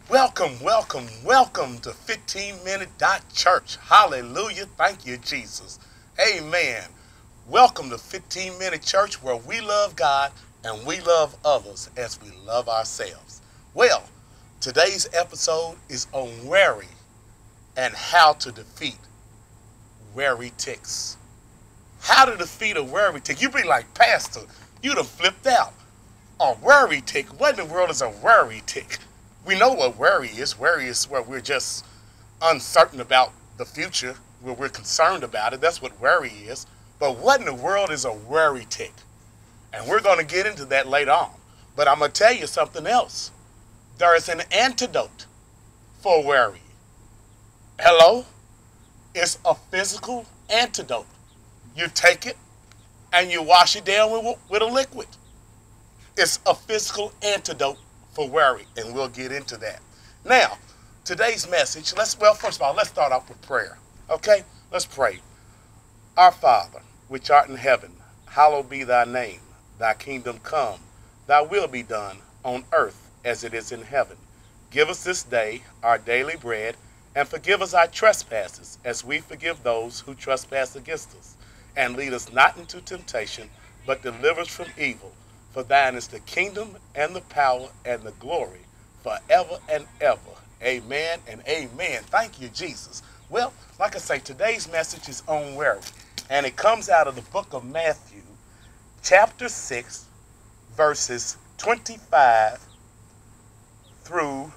Welcome, welcome, welcome to 15 Minute Church. Hallelujah. Thank you, Jesus. Amen. Welcome to 15 Minute Church where we love God and we love others as we love ourselves. Well, today's episode is on worry and how to defeat worry ticks. How to defeat a worry tick. You be like, Pastor, you done flipped out. A worry tick? What in the world is a worry tick? We know what worry is. Worry is where we're just uncertain about the future, where we're concerned about it. That's what worry is. But what in the world is a worry tick? And we're going to get into that later on. But I'm going to tell you something else. There is an antidote for worry. Hello? It's a physical antidote. You take it and you wash it down with a liquid. It's a physical antidote for worry, and we'll get into that. Now, today's message, first of all, let's start off with prayer. Okay? Let's pray. Our Father, which art in heaven, hallowed be thy name. Thy kingdom come, thy will be done on earth as it is in heaven. Give us this day our daily bread, and forgive us our trespasses, as we forgive those who trespass against us. And lead us not into temptation, but deliver us from evil. For thine is the kingdom and the power and the glory forever and ever. Amen and amen. Thank you, Jesus. Well, like I say, today's message is on worry. And it comes out of the book of Matthew, chapter 6, verses 25 through,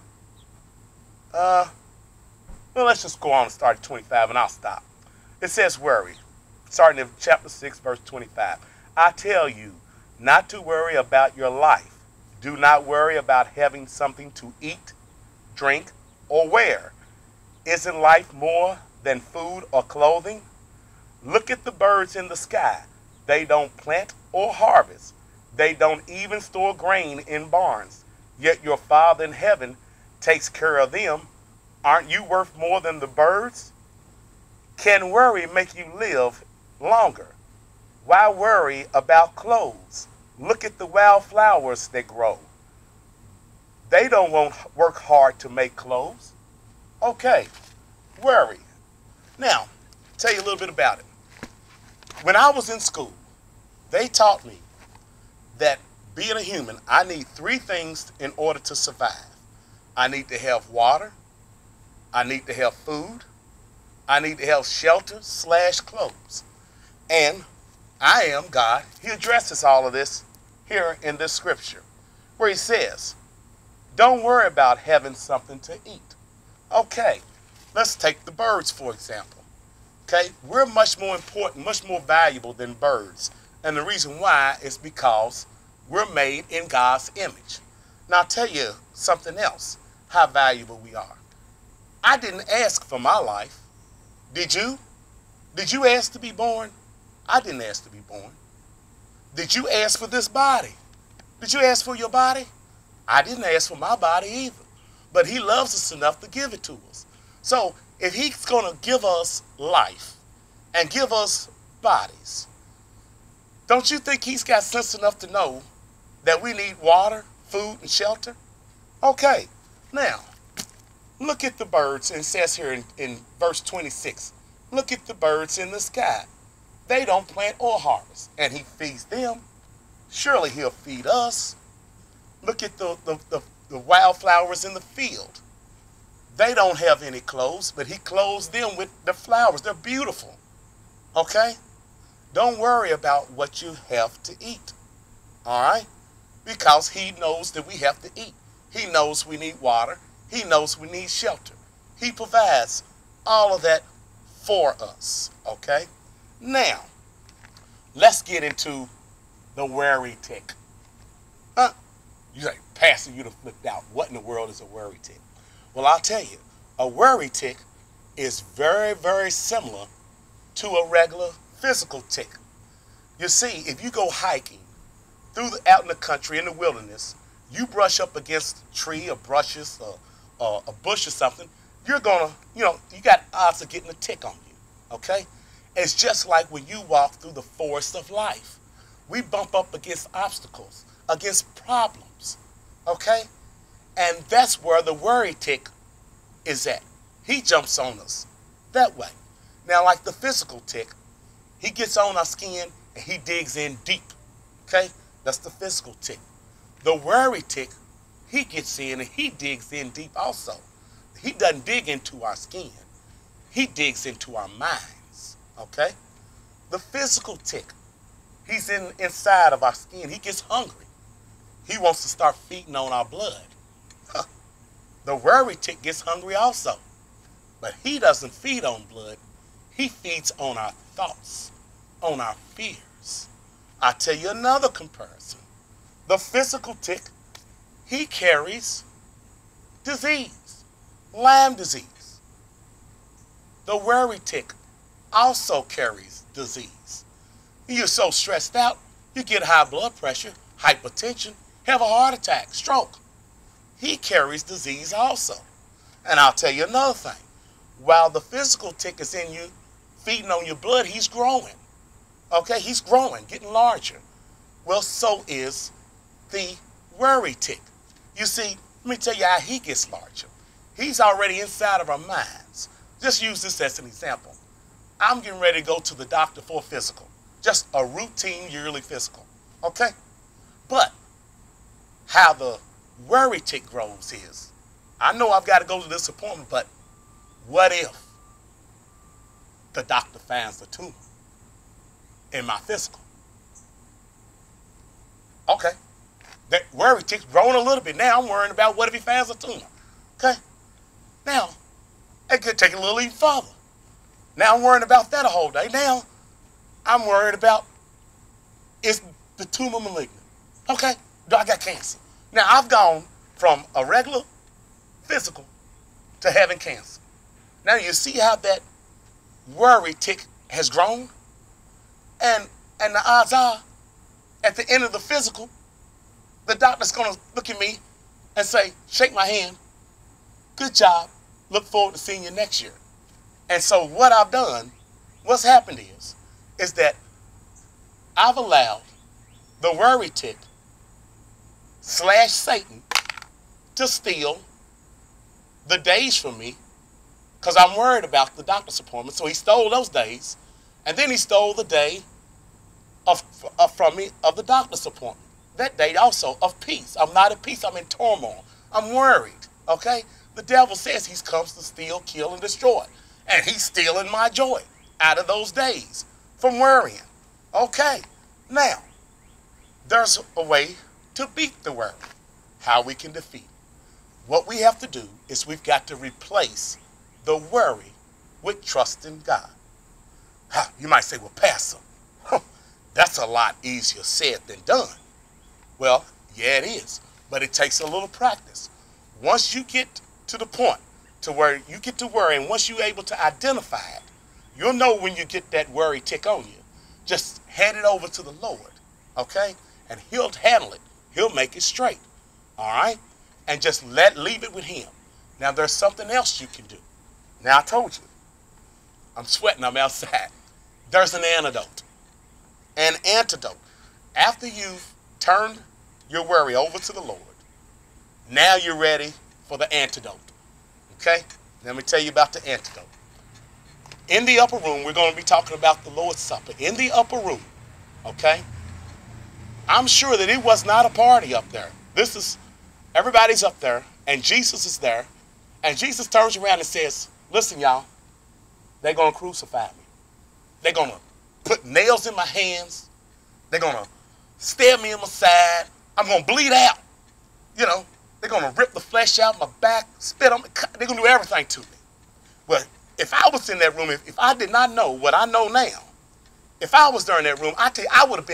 let's just go on and start at 25 and I'll stop. It says worry. Starting in chapter 6, verse 25. I tell you not to worry about your life. Do not worry about having something to eat, drink, or wear. Isn't life more than food or clothing? Look at the birds in the sky. They don't plant or harvest. They don't even store grain in barns. Yet your Father in heaven takes care of them. Aren't you worth more than the birds? Can worry make you live longer? Why worry about clothes? Look at the wildflowers that grow. They don't work hard to make clothes. Okay, worry. Now, tell you a little bit about it. When I was in school, they taught me that being a human, I need three things in order to survive. I need to have water. I need to have food. I need to have shelter/clothes. And I am God. He addresses all of this here in this scripture, where he says, don't worry about having something to eat. Okay, let's take the birds, for example. Okay, we're much more important, much more valuable than birds. And the reason why is because we're made in God's image. Now, I'll tell you something else, how valuable we are. I didn't ask for my life. Did you? Did you ask to be born? I didn't ask to be born. Did you ask for this body? Did you ask for your body? I didn't ask for my body either. But he loves us enough to give it to us. So if he's going to give us life and give us bodies, don't you think he's got sense enough to know that we need water, food, and shelter? Okay, now, look at the birds. It says here in verse 26, look at the birds in the sky. They don't plant or harvest, and he feeds them. Surely he'll feed us. Look at the wildflowers in the field. They don't have any clothes, but he clothes them with the flowers. They're beautiful. Okay? Don't worry about what you have to eat. All right? Because he knows that we have to eat. He knows we need water. He knows we need shelter. He provides all of that for us. Okay? Now, let's get into the worry tick. You like, Pastor, you done flipped out. What in the world is a worry tick? Well, I'll tell you. A worry tick is very, very similar to a regular physical tick. You see, if you go hiking out in the country, in the wilderness, you brush up against a tree or brushes or a bush or something, you're going to, you got odds of getting a tick on you. Okay? It's just like when you walk through the forest of life. We bump up against obstacles, against problems, okay? And that's where the worry tick is at. He jumps on us that way. Now, like the physical tick, he gets on our skin and he digs in deep. Okay? That's the physical tick. The worry tick, he gets in and he digs in deep also. He doesn't dig into our skin. He digs into our minds. Okay? The physical tick, he's inside of our skin. He gets hungry. He wants to start feeding on our blood. The worry tick gets hungry also. But he doesn't feed on blood. He feeds on our thoughts, on our fears. I'll tell you another comparison. The physical tick, he carries disease, Lyme disease. The worry tick also carries disease. You're so stressed out, you get high blood pressure, hypertension, have a heart attack, stroke. He carries disease also. And I'll tell you another thing. While the physical tick is in you, feeding on your blood, he's growing. Okay, he's growing, getting larger. Well, so is the worry tick. You see, let me tell you how he gets larger. He's already inside of our minds. Just use this as an example. I'm getting ready to go to the doctor for a physical. Just a routine yearly physical. Okay? But how the worry tick grows is, I know I've got to go to this appointment, but what if the doctor finds the tumor in my physical? Okay. That worry tick's growing a little bit. Now I'm worrying about what if he finds a tumor. Okay? Now, it could take it a little even further. Now I'm worrying about that a whole day. Now, I'm worried about, is the tumor malignant? Okay? Do I got cancer? Now, I've gone from a regular physical to having cancer. Now, you see how that worry tick has grown? And the odds are, at the end of the physical, the doctor's going to look at me and say, shake my hand, good job, look forward to seeing you next year. And so what I've done, what's happened is that I've allowed the worry tick / Satan to steal the days from me because I'm worried about the doctor's appointment. So he stole those days, and then he stole the day from me of the doctor's appointment. That day also of peace. I'm not at peace. I'm in turmoil. I'm worried. Okay? The devil says he comes to steal, kill, and destroy. And he's stealing my joy out of those days from worrying. Okay. Now, there's a way to beat the worry. How we can defeat it. What we have to do is we've got to replace the worry with trust in God. You might say, well, Pastor, that's a lot easier said than done. Well, yeah, it is. But it takes a little practice. Once you get to the point to where you get to worry, and once you're able to identify it, you'll know when you get that worry tick on you. Just hand it over to the Lord, okay? And he'll handle it. He'll make it straight, all right? And just leave it with him. Now, there's something else you can do. Now, I told you, I'm sweating, I'm outside. There's an antidote. An antidote. After you've turned your worry over to the Lord, now you're ready for the antidote. Okay? Let me tell you about the antidote. In the upper room, we're going to be talking about the Lord's Supper. In the upper room, okay? I'm sure that it was not a party up there. Everybody's up there, and Jesus is there. And Jesus turns around and says, listen, y'all, they're going to crucify me. They're going to put nails in my hands. They're going to stab me in my side. I'm going to bleed out. You know, they're going to rip the flesh out my back, spit on me. They're going to do everything to me. Well, if I was in that room, if I did not know what I know now, if I was there in that room, I tell you, I wouldn't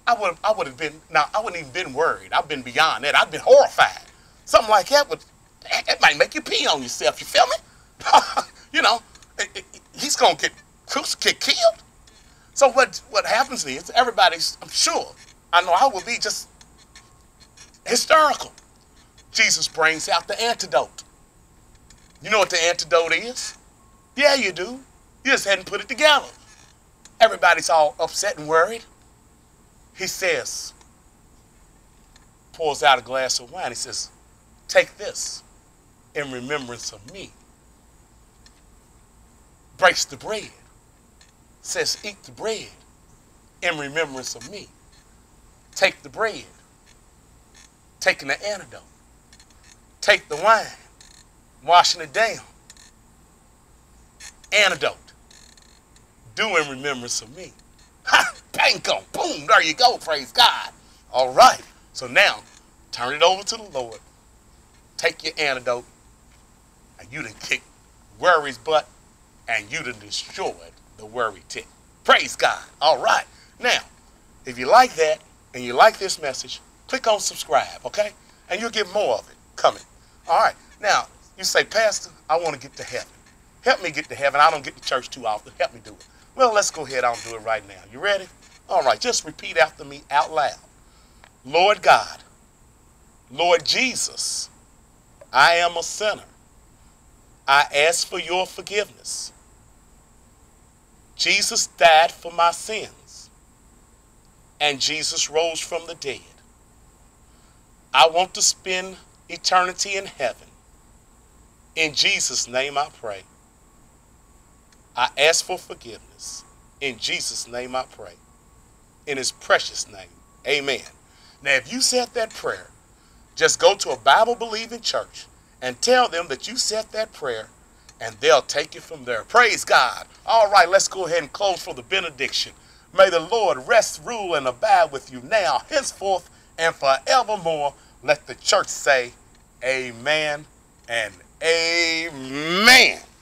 even been worried. I've been beyond that. I've been horrified. Something like that it might make you pee on yourself. You feel me? You know, he's going to get killed. So what happens is everybody's, I'm sure, I know I will be just hysterical. Jesus brings out the antidote. You know what the antidote is? Yeah, you do. You just hadn't put it together. Everybody's all upset and worried. He says, pours out a glass of wine. He says, Take this in remembrance of me. Breaks the bread. Says, eat the bread in remembrance of me. Take the bread. Taking the antidote. Take the wine. Washing it down. Antidote. Do in remembrance of me. Ha! Bango! Boom! There you go. Praise God. All right. So now, turn it over to the Lord. Take your antidote. And you done kicked worry's butt. And you done destroyed the worry tick. Praise God. All right. Now, if you like that and you like this message, click on subscribe, okay? And you'll get more of it coming. All right. Now, you say, Pastor, I want to get to heaven. Help me get to heaven. I don't get to church too often. Help me do it. Well, let's go ahead. I'll do it right now. You ready? All right. Just repeat after me out loud. Lord God, Lord Jesus, I am a sinner. I ask for your forgiveness. Jesus died for my sins, and Jesus rose from the dead. I want to spend eternity in heaven. In Jesus' name I pray. I ask for forgiveness. In Jesus' name I pray. In his precious name, amen. Now, if you said that prayer, just go to a Bible-believing church and tell them that you said that prayer, and they'll take it from there. Praise God. All right, let's go ahead and close for the benediction. May the Lord rest, rule, and abide with you now, henceforth, and forevermore. Let the church say amen and amen.